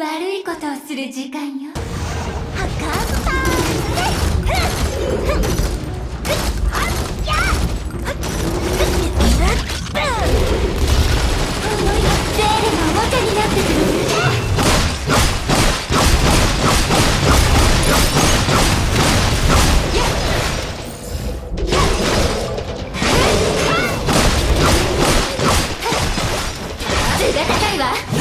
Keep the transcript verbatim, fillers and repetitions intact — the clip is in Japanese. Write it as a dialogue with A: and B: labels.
A: 悪いことをする時間よ。
B: ハッカースター
A: ゼーレがおもちゃになってくる。図が高いわ。